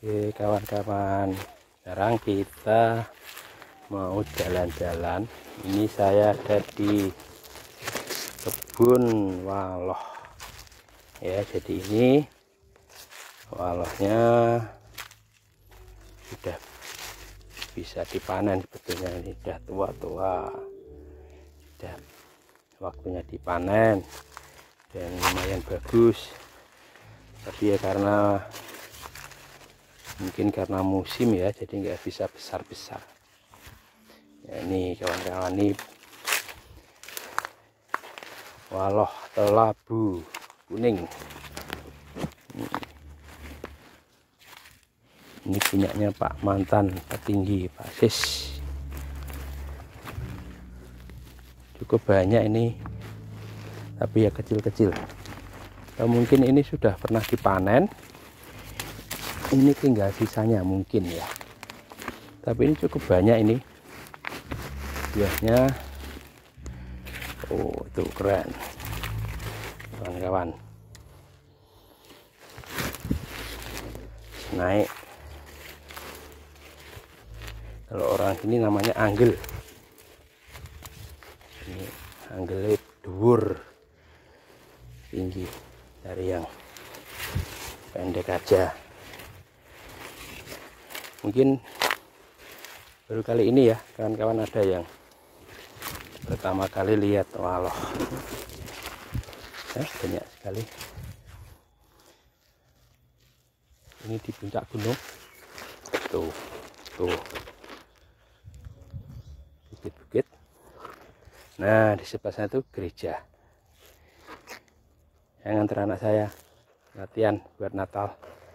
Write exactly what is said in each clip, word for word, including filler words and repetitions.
Oke kawan-kawan, sekarang kita mau jalan-jalan. Ini saya ada di kebun waloh ya. Jadi ini walohnya sudah bisa dipanen sebetulnya. Ini sudah tua-tua, sudah waktunya dipanen dan lumayan bagus. Tapi ya karena mungkin karena musim ya, jadi nggak bisa besar-besar ya. Ini kawan-kawan, ini waloh atau labu kuning. Ini punyanya Pak mantan petinggi, Pak Sis. Cukup banyak ini, tapi ya kecil-kecil. Atau mungkin ini sudah pernah dipanen, ini tinggal sisanya mungkin ya. Tapi ini cukup banyak ini buahnya. Oh itu keren kawan-kawan. Naik, kalau orang sini namanya anggel. Ini anggelnya dhuwur tinggi, dari yang pendek aja. Mungkin baru kali ini ya kawan-kawan ada yang pertama kali lihat waloh ya, banyak sekali. Ini di puncak gunung tuh tuh bukit-bukit. Nah di sebelah sana tuh gereja yang antar anak saya latihan buat Natal,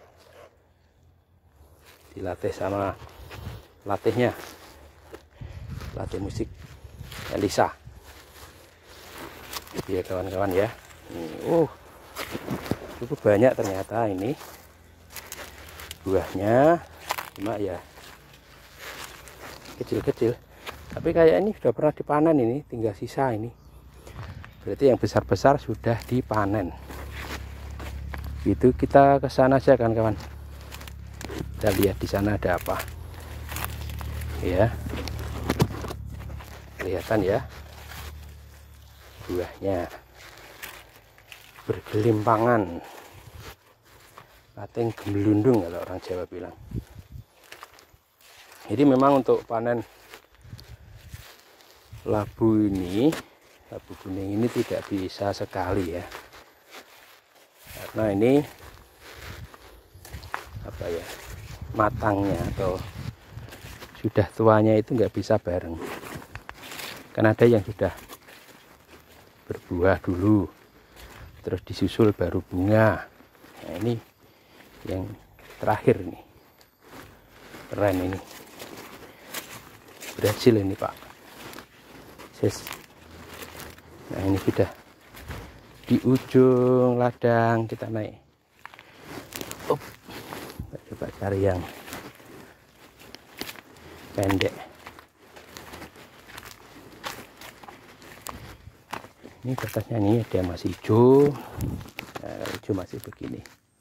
dilatih sama latihnya, latih musik Elisa ya kawan-kawan ya. Oh cukup banyak ternyata ini buahnya, cuma ya kecil-kecil. Tapi kayak ini sudah pernah dipanen, ini tinggal sisa ini. Berarti yang besar-besar sudah dipanen. Itu kita ke sana aja kawan-kawan. Kita lihat di sana ada apa. Ya. Kelihatan ya. Buahnya bergelimpangan. Pating gemelundung kalau orang Jawa bilang. Jadi memang untuk panen labu ini, labu kuning ini tidak bisa sekali ya. Karena ini apa ya, matangnya atau sudah tuanya itu nggak bisa bareng. Kan ada yang sudah berbuah dulu, terus disusul baru bunga. Nah ini yang terakhir nih, keren ini, berhasil ini Pak Sis. Nah ini sudah di ujung ladang, kita naik. Up. Kita coba cari yang pendek. Ini batasnya nih, dia masih hijau. Nah, hijau masih begini.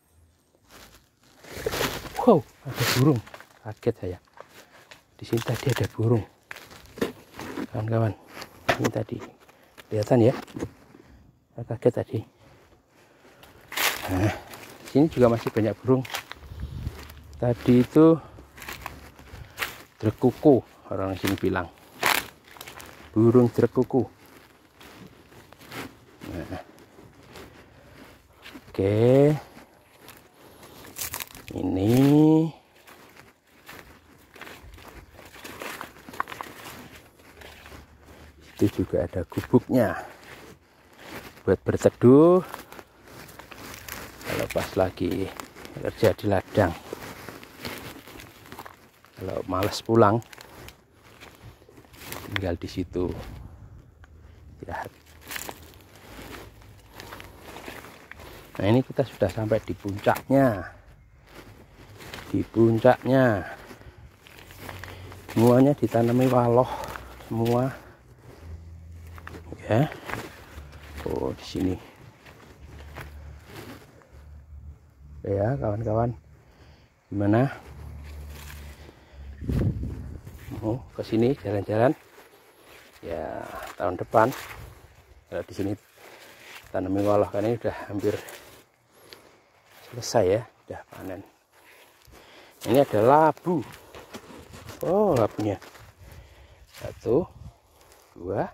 Wow, ada burung. Kaget saya. Di sini tadi ada burung. Kawan-kawan, ini tadi kelihatan ya. Saya kaget tadi. Nah, di sini juga masih banyak burung. Tadi itu drekuku, orang sini bilang. Burung drekuku. Nah. Oke. Ini itu juga ada gubuknya buat berteduh kalau pas lagi kerja di ladang. Kalau malas pulang, tinggal di situ istirahat. Nah ini kita sudah sampai di puncaknya. Di puncaknya semuanya ditanami waloh semua ya. Oh di sini ya kawan-kawan, Gimana? Mau ke sini jalan-jalan? Ya tahun depan. Kalau di sini tanam minggulah kan ini udah hampir selesai ya, udah panen. Ini ada labu. Oh, labunya. Satu, dua,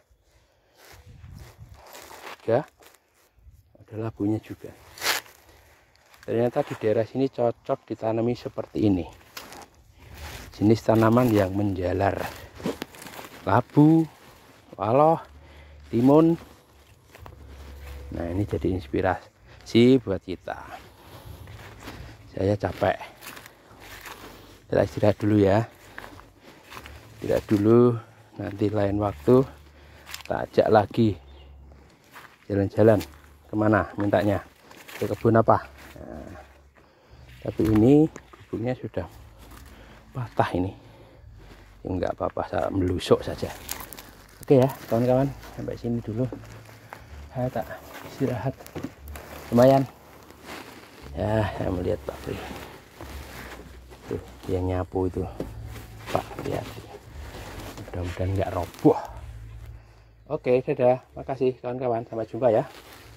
tiga. Ada labunya juga. Ternyata di daerah sini cocok ditanami seperti ini. Jenis tanaman yang menjalar. Labu, waloh, timun. Nah, ini jadi inspirasi buat kita. Saya capek. Kita istirahat dulu ya. Istirahat dulu. Nanti lain waktu tak ajak lagi jalan-jalan. Kemana mintanya? Ke kebun apa? Nah, tapi ini gubuknya sudah patah ini. Ya, enggak apa-apa, saya melusuk saja. Oke ya kawan-kawan, sampai sini dulu. Saya tak istirahat lumayan ya. Saya melihat Pak Pri tuh, yang nyapu itu Pak, lihat, mudah-mudahan nggak roboh. Oke, dadah, makasih kawan-kawan, sampai jumpa ya.